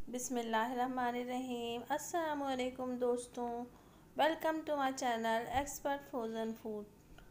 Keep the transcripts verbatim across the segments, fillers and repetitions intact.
बिस्मिल्लाहिर्रहमानिर्रहीम। अस्सलामुअलैकुम दोस्तों, welcome to my channel expert frozen food.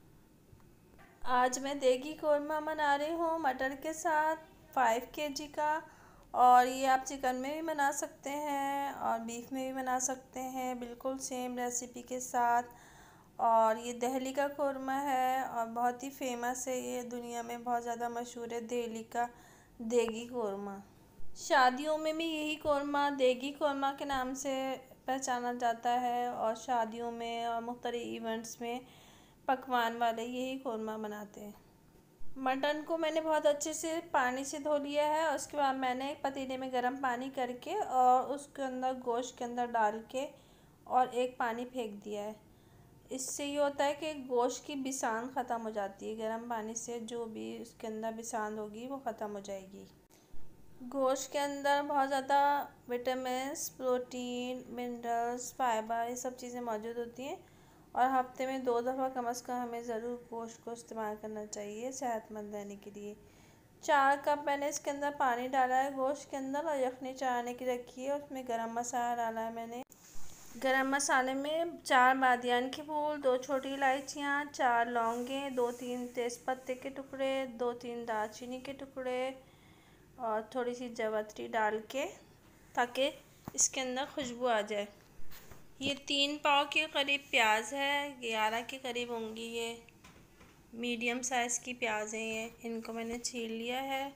आज मैं देगी कौरमा बना रही हूँ मटर के साथ फाइव केजी का। और ये आप चिकन में भी बना सकते हैं और बीफ में भी बना सकते हैं, बिल्कुल सेम रेसिपी के साथ। और ये दिल्ली का कौरमा है और बहुत ही फेमस है, ये दुनिया में बहुत ज़्यादा मशहूर है दिल्ली का देगी कौरमा। शादियों में भी यही कौरमा देगी कौरमा के नाम से पहचाना जाता है और शादियों में और मुख्तलिफ इवेंट्स में पकवान वाले यही कौरमा बनाते हैं। मटन को मैंने बहुत अच्छे से पानी से धो लिया है और उसके बाद मैंने एक पतीले में गर्म पानी करके और उसके अंदर गोश्त के अंदर डाल के और एक पानी फेंक दिया है। इससे ये होता है कि गोश्त की बिसान ख़त्म हो जाती है, गर्म पानी से जो भी उसके अंदर बिसान होगी वो ख़त्म हो जाएगी। गोश्त के अंदर बहुत ज़्यादा विटामिन्स, प्रोटीन, मिनरल्स, फाइबर ये सब चीज़ें मौजूद होती हैं और हफ्ते में दो दफ़ा कम अज़ कम हमें ज़रूर गोश्त को इस्तेमाल करना चाहिए सेहतमंद रहने के लिए। चार कप मैंने इसके अंदर पानी डाला है गोश्त के अंदर और यखनी चढ़ाने की रखी है। उसमें गरम मसाला डाला है मैंने। गरम मसाले में चार बादियान के फूल, दो छोटी इलायचियाँ, चार लौंगे, दो तीन तेज़पत्ते के टुकड़े, दो तीन दालचीनी के टुकड़े और थोड़ी सी जावित्री डाल के ताकि इसके अंदर खुशबू आ जाए। ये तीन पाव के करीब प्याज है, ग्यारह के करीब होंगी। ये मीडियम साइज़ की प्याज हैं, ये इनको मैंने छील लिया है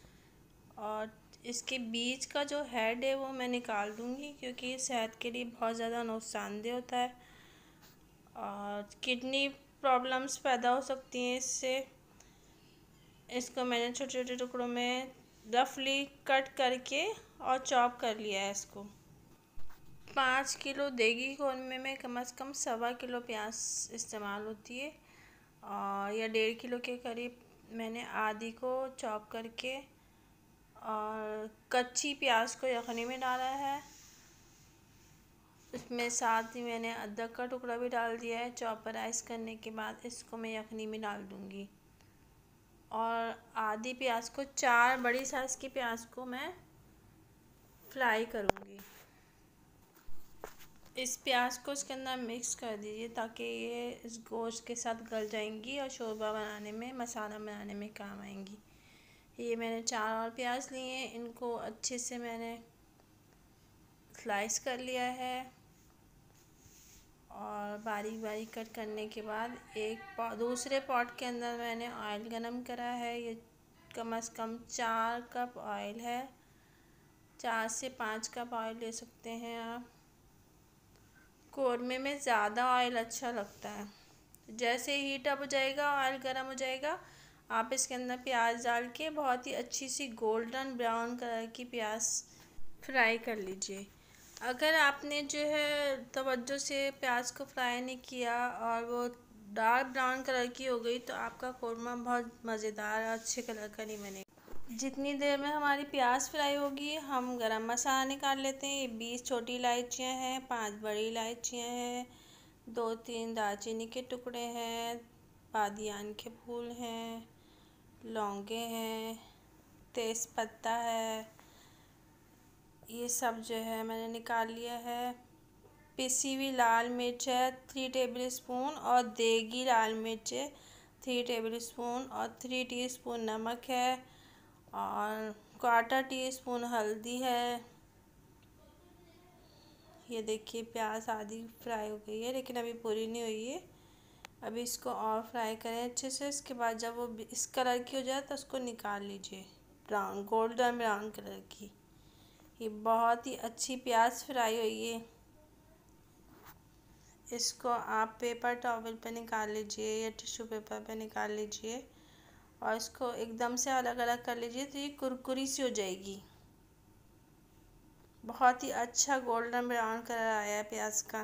और इसके बीच का जो हेड है वो मैं निकाल दूँगी क्योंकि ये सेहत के लिए बहुत ज़्यादा नुकसानदेह होता है और किडनी प्रॉब्लम्स पैदा हो सकती हैं इससे। इसको मैंने छोटे छोटे टुकड़ों में रफली कट करके और चॉप कर लिया है इसको। पाँच किलो देगी कौरमे में कम से कम सवा किलो प्याज इस्तेमाल होती है और या डेढ़ किलो के करीब मैंने आधी को चॉप करके और कच्ची प्याज को यखनी में डाला है। इसमें साथ ही मैंने अदरक का टुकड़ा भी डाल दिया है। चॉपराइज करने के बाद इसको मैं यखनी में डाल दूँगी और आधी प्याज को, चार बड़ी साइज़ की प्याज को मैं फ्राई करूँगी। इस प्याज को इसके अंदर मिक्स कर दीजिए ताकि ये इस गोश्त के साथ गल जाएंगी और शोरबा बनाने में, मसाला बनाने में काम आएंगी। ये मैंने चार और प्याज लिए हैं, इनको अच्छे से मैंने स्लाइस कर लिया है और बारीक बारीक कट करने के बाद एक दूसरे पॉट के अंदर मैंने ऑयल गरम करा है। ये कम से कम चार कप ऑयल है, चार से पाँच कप ऑयल ले सकते हैं आप। कौरमे में ज़्यादा ऑयल अच्छा लगता है। जैसे हीट अप हो जाएगा, ऑयल गर्म हो जाएगा, आप इसके अंदर प्याज डाल के बहुत ही अच्छी सी गोल्डन ब्राउन कलर की प्याज फ्राई कर लीजिए। अगर आपने जो है तवज्जो से प्याज को फ्राई नहीं किया और वो डार्क ब्राउन कलर की हो गई तो आपका कौरमा बहुत मज़ेदार और अच्छे कलर का नहीं बनेगा। जितनी देर में हमारी प्याज फ्राई होगी हम गरम मसाला निकाल लेते हैं। ये बीस छोटी इलायचियाँ हैं, पांच बड़ी इलायचियाँ हैं, दो तीन दालचीनी के टुकड़े हैं, बादियान के फूल हैं, लौंगे हैं, तेज़पत्ता है, ये सब जो है मैंने निकाल लिया है। पिसी हुई लाल मिर्च है थ्री टेबल स्पून और देगी लाल मिर्च है थ्री टेबल स्पून और थ्री टीस्पून नमक है और क्वार्टर टी स्पून हल्दी है। ये देखिए प्याज आधी फ्राई हो गई है लेकिन अभी पूरी नहीं हुई है। अभी इसको और फ्राई करें अच्छे से। इसके बाद जब वो इस कलर की हो जाए तो उसको निकाल लीजिए, ब्राउन गोल्डन ब्राउन कलर की। ये बहुत ही अच्छी प्याज फ्राई हुई है। इसको आप पेपर टॉवल पे निकाल लीजिए या टिश्यू पेपर पे निकाल लीजिए और इसको एकदम से अलग अलग कर लीजिए तो ये कुरकुरी सी हो जाएगी। बहुत ही अच्छा गोल्डन ब्राउन कलर आया है प्याज का।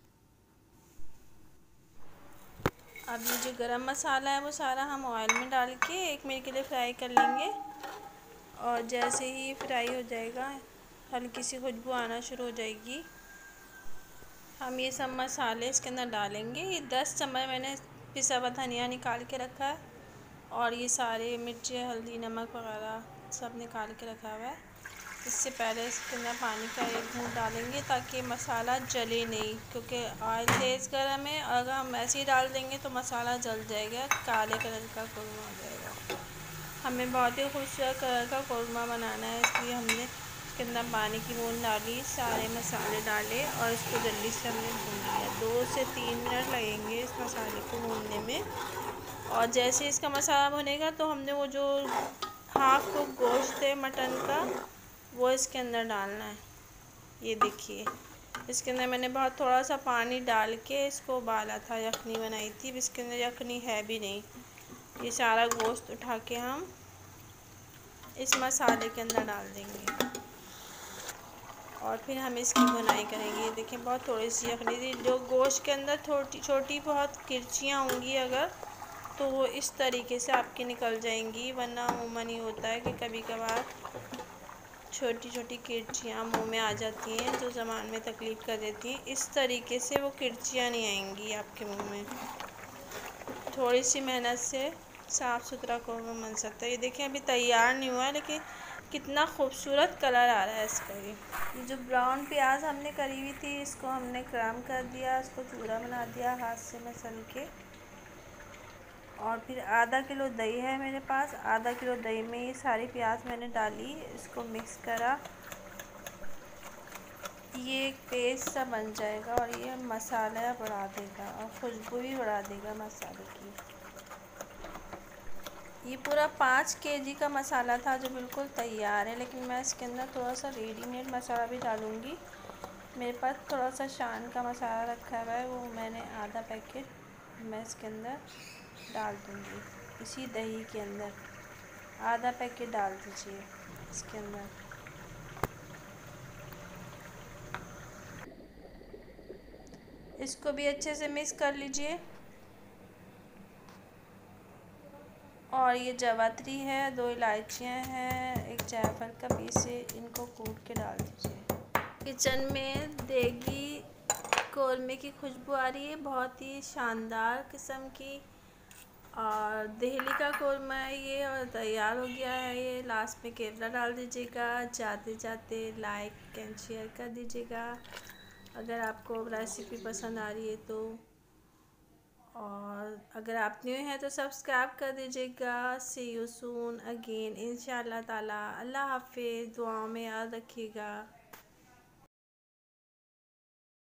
अब ये जो गरम मसाला है वो सारा हम ऑयल में डाल के एक मिनट के लिए फ्राई कर लेंगे और जैसे ही फ्राई हो जाएगा हल्की सी खुशबू आना शुरू हो जाएगी, हम ये सब मसाले इसके अंदर डालेंगे। ये दस चम्मच मैंने पिसा हुआ धनिया निकाल के रखा है और ये सारे मिर्ची, हल्दी, नमक वगैरह सब निकाल के रखा हुआ है। इससे पहले इसके अंदर पानी का एक घूंट डालेंगे ताकि मसाला जले नहीं, क्योंकि ऑयल तेज़ गर्म है। अगर हम ऐसे ही डाल देंगे तो मसाला जल जाएगा, काले कलर का कौरमा हो जाएगा। हमें बहुत ही खूबसूरत कलर का कौरमा बनाना है, इसलिए हमने इसके अंदर पानी की बूंद डाली, सारे मसाले डाले और इसको जल्दी से हमने भून लिया। दो से तीन मिनट लगेंगे इस मसाले को भूनने में। और जैसे इसका मसाला भुनेगा तो हमने वो जो हाफ कुक गोश्त है मटन का, वो इसके अंदर डालना है। ये देखिए, इसके अंदर मैंने बहुत थोड़ा सा पानी डाल के इसको उबाला था, यखनी बनाई थी। अब इसके अंदर यखनी है भी नहीं। ये सारा गोश्त उठा के हम इस मसाले के अंदर डाल देंगे और फिर हम इसकी भुनाई करेंगे। ये देखिए, बहुत थोड़ी सी यखनी थी। जो गोश्त के अंदर छोटी छोटी बहुत किरचियाँ होंगी अगर, तो वो इस तरीके से आपकी निकल जाएंगी, वरना अमूमन ही होता है कि कभी कभार छोटी छोटी किरचियाँ मुंह में आ जाती हैं जो ज़बान में तकलीफ़ कर देती हैं। इस तरीके से वो किरचियाँ नहीं आएंगी आपके मुंह में। थोड़ी सी मेहनत से साफ़ सुथरा कौरमा बन सकता है। ये देखिए, अभी तैयार नहीं हुआ है, लेकिन कितना खूबसूरत कलर आ रहा है इसका। ये ये जो ब्राउन प्याज हमने करी हुई थी, इसको हमने क्रम कर दिया, इसको चूरा बना दिया हाथ से मसल के। और फिर आधा किलो दही है मेरे पास, आधा किलो दही में ये सारी प्याज मैंने डाली, इसको मिक्स करा। ये एक पेस्ट सा बन जाएगा और ये मसाला बढ़ा देगा और खुशबू भी बढ़ा देगा मसाले की। ये पूरा पाँच केजी का मसाला था जो बिल्कुल तैयार है, लेकिन मैं इसके अंदर थोड़ा सा रेडीमेड मसाला भी डालूँगी। मेरे पास थोड़ा सा शान का मसाला रखा हुआ है, वो मैंने आधा पैकेट मैं इसके अंदर डाल दूँगी। इसी दही के अंदर आधा पैकेट डाल दीजिए इसके अंदर। इसको भी अच्छे से मिक्स कर लीजिए। और ये जावित्री है, दो इलायचियाँ हैं, एक जायफल का पीस है, इनको कूट के डाल दीजिए। किचन में देगी कौरमे की खुशबू आ रही है, बहुत ही शानदार किस्म की। और दिल्ली का कौरमा है ये, और तैयार हो गया है ये। लास्ट में केवड़ा डाल दीजिएगा। जाते जाते लाइक एंड शेयर कर दीजिएगा अगर आपको रेसिपी पसंद आ रही है तो। और अगर आप न्यू हैं तो सब्सक्राइब कर दीजिएगा। सी यू सून अगेन इंशाल्लाह ताला। अल्लाह हाफिज़। दुआओं में याद रखिएगा।